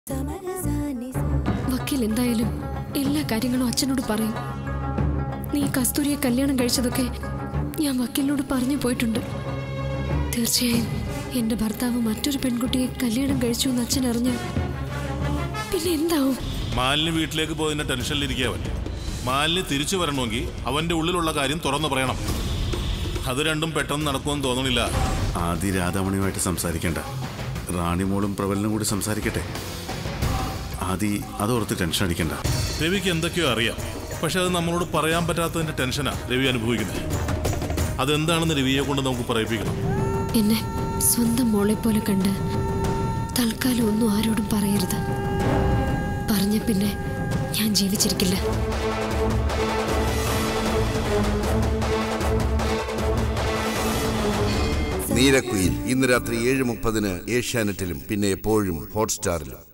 വക്കീൽ എന്തായാലും എല്ലാ കാര്യങ്ങളും അച്ഛനോട് പറയും. നീ കസ്തൂരിയെ കല്യാണം കഴിച്ചതൊക്കെ ഞാൻ വക്കീലിനോട് പറഞ്ഞു പോയിട്ടുണ്ട്. തീർച്ചയായും എന്റെ ഭർത്താവ് മറ്റൊരു പെൺകുട്ടിയെ കല്യാണം കഴിച്ചു എന്ന് അച്ഛൻ അറിഞ്ഞാൽ പിന്നെ എന്താവും? മാലിന് വീട്ടിലേക്ക് പോയതിന്റെ ടെൻഷനിലിരിക്കവൻ. മാലിന് തിരിച്ചു വരണമെങ്കിൽ അവന്റെ ഉള്ളിലുള്ള കാര്യം തുറന്നു പറയണം. അത് രണ്ടും പെട്ടെന്ന് നടക്കുമെന്ന് തോന്നണില്ല. ആദ്യ രാധാമണിയുമായിട്ട് സംസാരിക്കേണ്ട, റാണിമോളും പ്രബലനും കൂടി സംസാരിക്കട്ടെ. ആദ്യ അതോർത്ത് ടെൻഷൻ അടിക്കണ്ട. രവിക്ക് എന്തൊക്കെയോ അറിയാം, പക്ഷെ അത് നമ്മളോട് പറയാൻ പറ്റാത്തതിന്റെ ടെൻഷനാ രവി അനുഭവിക്കുന്നത്. അതെന്താണെന്ന് രവിയെ കൊണ്ട് നമുക്ക് പറയിപ്പിക്കണം. എന്നെ സ്വന്തം മോളെ പോലെ കണ്ട് തൽക്കാലം ഒന്നും ആരോടും പറയരുത്. പറഞ്ഞ പിന്നെ ഞാൻ ജീവിച്ചിരിക്കില്ല. നീരക്കുയിൽ ഇന്ന് രാത്രി 7:30 ഏഷ്യാനെറ്റിലും പിന്നെ എപ്പോഴും ഹോട്ട്സ്റ്റാറിലും.